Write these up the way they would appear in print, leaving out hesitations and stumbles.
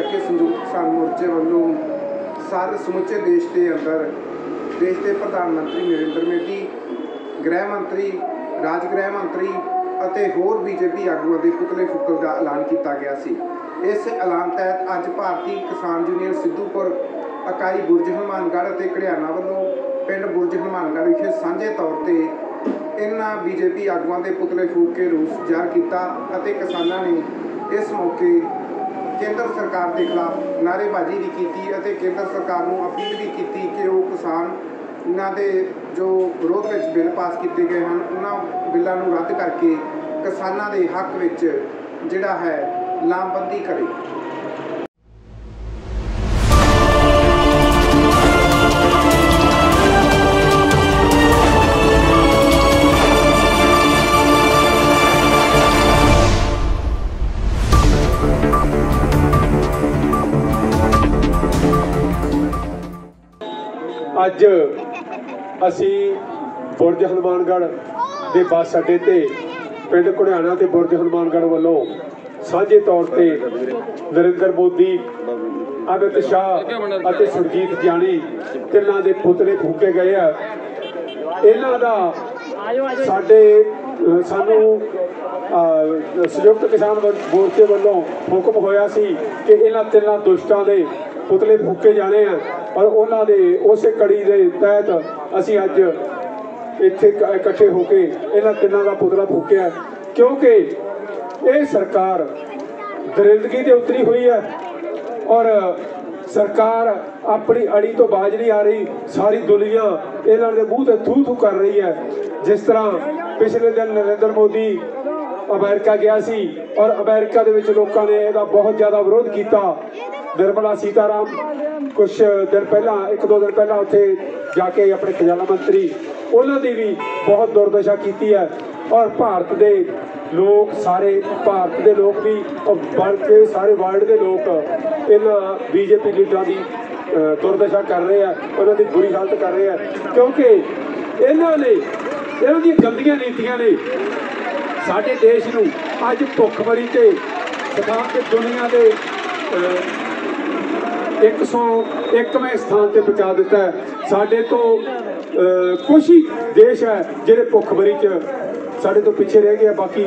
के संयुक्त किसान मोर्चे वालों सारे समुचे देश के अंदर देश के प्रधानमंत्री नरेंद्र मोदी, गृह मंत्री, राज गृह मंत्री ਅਤੇ ਹੋਰ बीजेपी आगुओं के पुतले फूकण का ऐलान किया गया सी। इस ऐलान तहत अज भारतीय किसान यूनियन सिद्धूपुर इकाई बुरज हनुमानगढ़ और घड़ियाना वालों पिंड बुरज हनुमानगढ़ विखे सांझे तौर पर इन्हां बीजेपी आगुओं के पुतले फूक के रोस ज़ाहिर किया। किसानों ने इस मौके केंद्र सरकार के खिलाफ नारेबाजी भी की और केंद्र सरकार को अपील भी की कि वो किसान इन्होंने जो विरोध में बिल पास किए गए हैं उन्होंने बिलों को रद्द करके किसानों के हक में जिहड़ा है लामबंदी करे। अज असी बुरज हनुमानगढ़ के बस अड्डे ते पिंड घड़ियाना ते बुरज हनुमानगढ़ वालों साझे तौर पर नरेंद्र मोदी, अमित शाह और सुरजीत जानी तिन्हां दे पुतले फूके गए आ। इन्हां दा सानू संयुक्त किसान मोर्चे वालों हुक्म होया सी कि इन्हां तिन्हां दुष्टां दे पुतले फूके जाने हैं और उन्होंने उस कड़ी के तहत असी अज इत्थे इकट्ठे होके इन्हां तिन्हां दा पुतला फूकिया, क्योंकि ये सरकार दरिंदगी ते उतरी हुई है और सरकार अपनी अड़ी तो बाज नहीं आ रही। सारी दुनिया इन्हां दे मूँह ते थू थू कर रही है। जिस तरह पिछले दिन नरेंद्र मोदी अमेरिका गया सी और अमेरिका दे विच लोकां ने इहदा बहुत ज़्यादा विरोध किया। निर्मला सीताराम कुछ दिन पहला, एक दो दिन पहला उत्थे जाके अपने खजाना मंत्री उन्होंने भी बहुत दुर्दशा की है और भारत के लोग, सारे भारत के लोग भी और बल्कि सारे वर्ल्ड के लोग इन बीजेपी लीडर की दुर्दशा कर रहे हैं, उन्होंने बुरी हालत कर रहे हैं, क्योंकि इन्होंने इन्हों दी गंदियां नीतियां ने साडे देश नूं अज भुखमरी ते सदा ते दुनिया के 101वें स्थान पर पहुँचा दिता है। साडे तो कुछ ही देश है जिहड़े भुखमरी च साडे तो पिछे रह गए, बाकी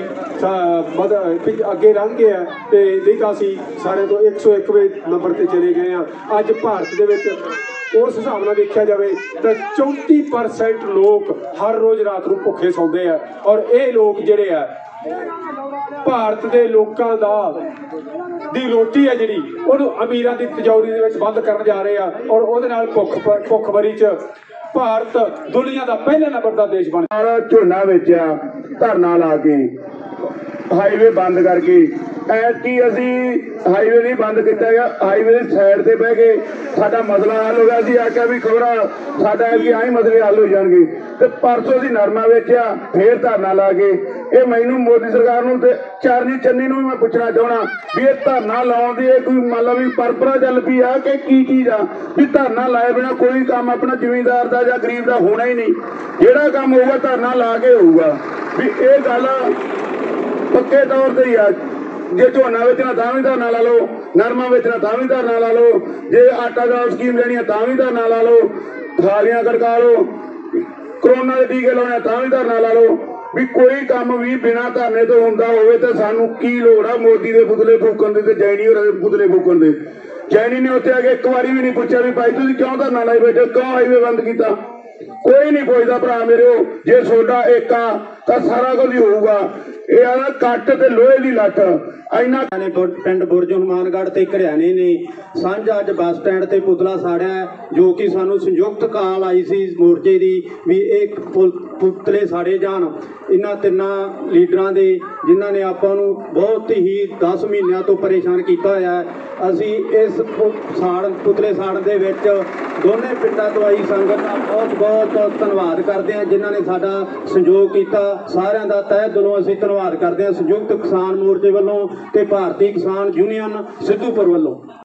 अगे लंघ गए हैं तो नहीं तो असी सारे तो 101वें नंबर पर चले गए हैं। अज भारत दे विच उस हिसाब नाल देखा जाए तो 34% लोग हर रोज़ रात को भुखे सौंदे हैं और ये लोग जिहड़े आ भारत के लोगों दा दी रोटी है जिहड़ी उहनूं अमीरां दी तिजोरी दे विच बंद करन जा रहे हैं और उहदे नाल भुखमरी च भारत दुनिया का पहले नंबर का देश बन झोना वेचिया, धरना ला के हाईवे बंद करके ऐतकी असी हाईवे नहीं बंद किया गया, हाईवे साइड से बह के साडा मसला हल हो गया। असीं आख्या भी खबर साडा आही मसले हल हो जाएंगे तो परसों असीं नरमा वेचिया, फिर धरना ला के ये मैनू मोदी सरकार नूं ते चरनी चन्नी नूं मैं पुछना चाहना भी ये धरना लाउण दी कोई मान लो भी परंपरा चल पई आ कि की चीज़ आ भी धरना लाए बिना कोई काम अपना जिमींदार का या गरीब का होना ही नहीं। जिहड़ा काम होगा धरना ला के होऊगा भी ये गल पक्के तौर पर ही आ। जे झोना बेचना तां भी धरना ला लो, नरमा बेचना तां भी धरना ला लो, जे आटा दाल स्कीम लेनी है तां भी धरना ला लो, थालियां खड़का लो, करोना के टीके लाने तां भी धरना ला लो। भी कोई काम भी बिना धरने तो होंदा होवे तो सानू की लोड़ आ मोदी के पुतले फूकण दे जैनी होरां दे पुतले फूकण दे। जैनी ने उत्थे आके एक बारी भी नहीं पूछा भी भाई तुसीं क्यों धरना लाई बैठे, क्यों हाईवे बंद किया, कोई नहीं पुछदा भरा मेरे। जे सोडा एक आ तो सारा कुछ ही होऊगा। ये आ कट ते लोहे की लठ इन्ना ने पिंड बुरज हनुमानगढ़ ते घड़ियाने ने सांझा अज बस स्टैंड ते पुतला साड़िया, जो कि सानू संयुक्त काल आई सी मोर्चे की भी एक पुतले साड़े जान इन्हां तिन्नां लीडरां दे जिन्हां ने आपां नूं बहुत ही 10 महीनों तो परेशान किया होया है। असी इस पुतले साड़ दे विच दोने पिंडां तो आई संगत का बहुत बहुत धन्नवाद करते हैं जिन्हां ने साडा सहयोग किया। सारिਆਂ ਦਾ तह दिलों असीं धन्नवाद करते हैं संयुक्त किसान मोर्चे वालों ते भारतीय किसान यूनियन सिद्धूपुर वालों।